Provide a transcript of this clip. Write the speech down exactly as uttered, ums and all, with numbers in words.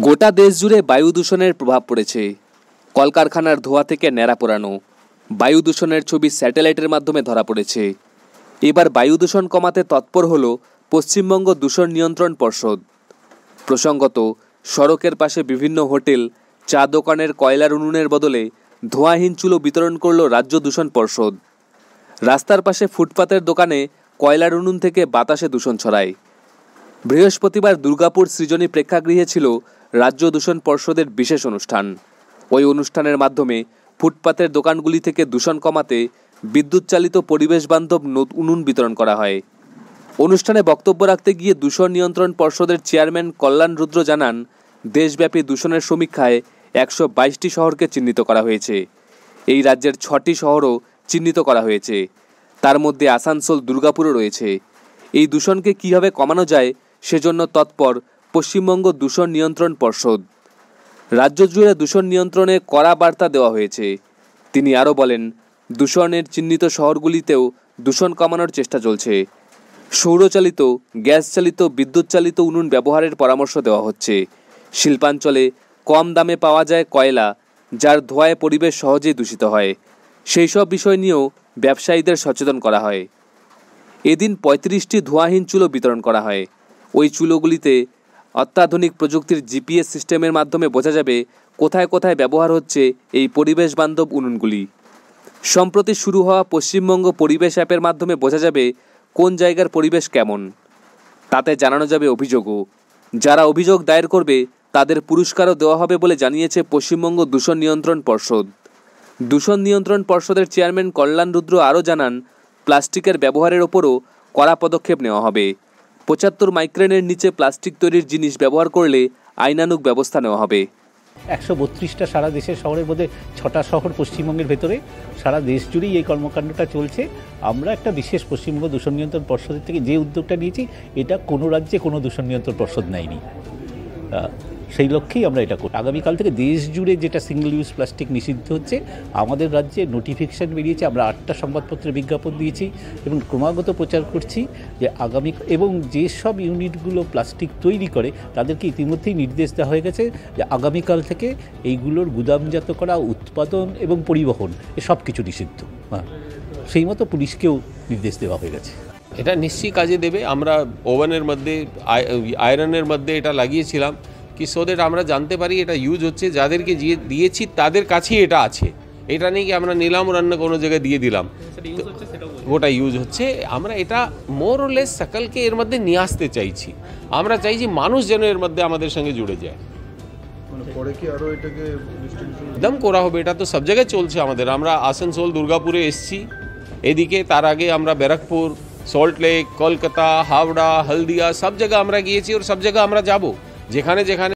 গোটা দেশ জুড়ে বায়ু দূষণের প্রভাব পড়েছে। কলকারখানার ধোঁয়া থেকে ন্যাড়া পোড়ানো বায়ু দূষণের ছবি স্যাটেলাইটের মাধ্যমে ধরা পড়েছে। এবার বায়ু দূষণ কমাতে তৎপর হল পশ্চিমবঙ্গ দূষণ নিয়ন্ত্রণ পর্ষদ। প্রসঙ্গত, সড়কের পাশে বিভিন্ন হোটেল, চা দোকানের কয়লার উনুনের বদলে ধোঁয়াহীন চুলো বিতরণ করল রাজ্য দূষণ পর্ষদ। রাস্তার পাশে ফুটপাতের দোকানে কয়লার উনুন থেকে বাতাসে দূষণ ছড়ায়। বৃহস্পতিবার দুর্গাপুর সৃজনী প্রেক্ষাগৃহে ছিল রাজ্য দূষণ পর্ষদের বিশেষ অনুষ্ঠান। ওই অনুষ্ঠানের মাধ্যমে ফুটপাতের দোকানগুলি থেকে দূষণ কমাতে বিদ্যুৎ চালিত পরিবেশ বান্ধব উনুন বিতরণ করা হয়। অনুষ্ঠানে বক্তব্য রাখতে গিয়ে দূষণ নিয়ন্ত্রণ পর্ষদের চেয়ারম্যান কল্যাণ রুদ্র জানান, দেশব্যাপী দূষণের সমীক্ষায় একশো বাইশটি শহরকে চিহ্নিত করা হয়েছে। এই রাজ্যের ছটি শহরও চিহ্নিত করা হয়েছে, তার মধ্যে আসানসোল, দুর্গাপুরও রয়েছে। এই দূষণকে কীভাবে কমানো যায় সেজন্য তৎপর পশ্চিমবঙ্গ দূষণ নিয়ন্ত্রণ পর্ষদ। রাজ্য জুড়ে দূষণ নিয়ন্ত্রণে কড়া বার্তা দেওয়া হয়েছে। তিনি আরও বলেন, দূষণের চিহ্নিত শহরগুলিতেও দূষণ কমানোর চেষ্টা চলছে। সৌরচালিত, গ্যাস চালিত, বিদ্যুৎ চালিত উনুন ব্যবহারের পরামর্শ দেওয়া হচ্ছে। শিল্পাঞ্চলে কম দামে পাওয়া যায় কয়লা, যার ধোঁয়ায় পরিবেশ সহজেই দূষিত হয়। সেই সব বিষয় নিয়েও ব্যবসায়ীদের সচেতন করা হয়। এদিন পঁয়ত্রিশটি ধোঁয়াহীন চুলো বিতরণ করা হয়। ওই চুলোগুলিতে অত্যাধুনিক প্রযুক্তির জিপিএস সিস্টেমের মাধ্যমে বোঝা যাবে কোথায় কোথায় ব্যবহার হচ্ছে এই পরিবেশ বান্ধব উনুনগুলি। সম্প্রতি শুরু হওয়া পশ্চিমবঙ্গ পরিবেশ অ্যাপের মাধ্যমে বোঝা যাবে কোন জায়গার পরিবেশ কেমন। তাতে জানানো যাবে অভিযোগও। যারা অভিযোগ দায়ের করবে তাদের পুরস্কারও দেওয়া হবে বলে জানিয়েছে পশ্চিমবঙ্গ দূষণ নিয়ন্ত্রণ পর্ষদ। দূষণ নিয়ন্ত্রণ পর্ষদের চেয়ারম্যান কল্যাণ রুদ্র আরও জানান, প্লাস্টিকের ব্যবহারের ওপরও কড়া পদক্ষেপ নেওয়া হবে। পঁচাত্তর মাইক্রনের নিচে প্লাস্টিক তৈরির জিনিস ব্যবহার করলে আইনানুগ ব্যবস্থা নেওয়া হবে। একশো বত্রিশটা সারা দেশের শহরের মধ্যে ছটা শহর পশ্চিমবঙ্গের ভেতরে, সারা দেশ জুড়েই এই কর্মকাণ্ডটা চলছে। আমরা একটা বিশেষ পশ্চিমবঙ্গ দূষণ নিয়ন্ত্রণ পর্ষদের থেকে যে উদ্যোগটা নিয়েছি, এটা কোনো রাজ্যে কোনো দূষণ নিয়ন্ত্রণ পর্ষদ নেয়নি। সেই লক্ষ্যেই আমরা এটা করি। আগামীকাল থেকে দেশ জুড়ে যেটা সিঙ্গেল ইউজ প্লাস্টিক নিষিদ্ধ হচ্ছে, আমাদের রাজ্যে নোটিফিকেশান বেরিয়েছে। আমরা আটটা সংবাদপত্রে বিজ্ঞাপন দিয়েছি এবং ক্রমাগত প্রচার করছি যে আগামী এবং যেসব ইউনিটগুলো প্লাস্টিক তৈরি করে তাদেরকে ইতিমধ্যেই নির্দেশ দেওয়া হয়ে গেছে যে আগামীকাল থেকে এইগুলোর গুদামজাত করা, উৎপাদন এবং পরিবহন এ সব কিছু নিষিদ্ধ। হ্যাঁ, সেই মতো পুলিশকেও নির্দেশ দেওয়া হয়ে গেছে। এটা নিশ্চয়ই কাজে দেবে। আমরা ওভেনের মধ্যে, আয়রনের মধ্যে এটা লাগিয়েছিলাম কি সো দ্যাট আমরা জানতে পারি এটা ইউজ হচ্ছে, যাদেরকে দিয়েছি তাদের কাছেই এটা আছে। এটা নেই কি আমরা নিলাম রান্য কোনো জায়গায় দিয়ে দিলাম, ওটা ইউজ হচ্ছে। আমরা এটা মোর ও লেস সকলকে এর মধ্যে নিয়ে আসতে চাইছি। আমরা চাইছি মানুষ যেন এর মধ্যে আমাদের সঙ্গে জুড়ে যায়। একদম করা হবে, এটা তো সব জায়গায় চলছে আমাদের। আমরা আসানসোল, দুর্গাপুরে এসছি, এদিকে তার আগে আমরা ব্যারাকপুর, সল্ট লেক, কলকাতা, হাওড়া, হলদিয়া সব জায়গা আমরা গিয়েছি, ওর সব জায়গা আমরা যাব। যেখানে যেখানে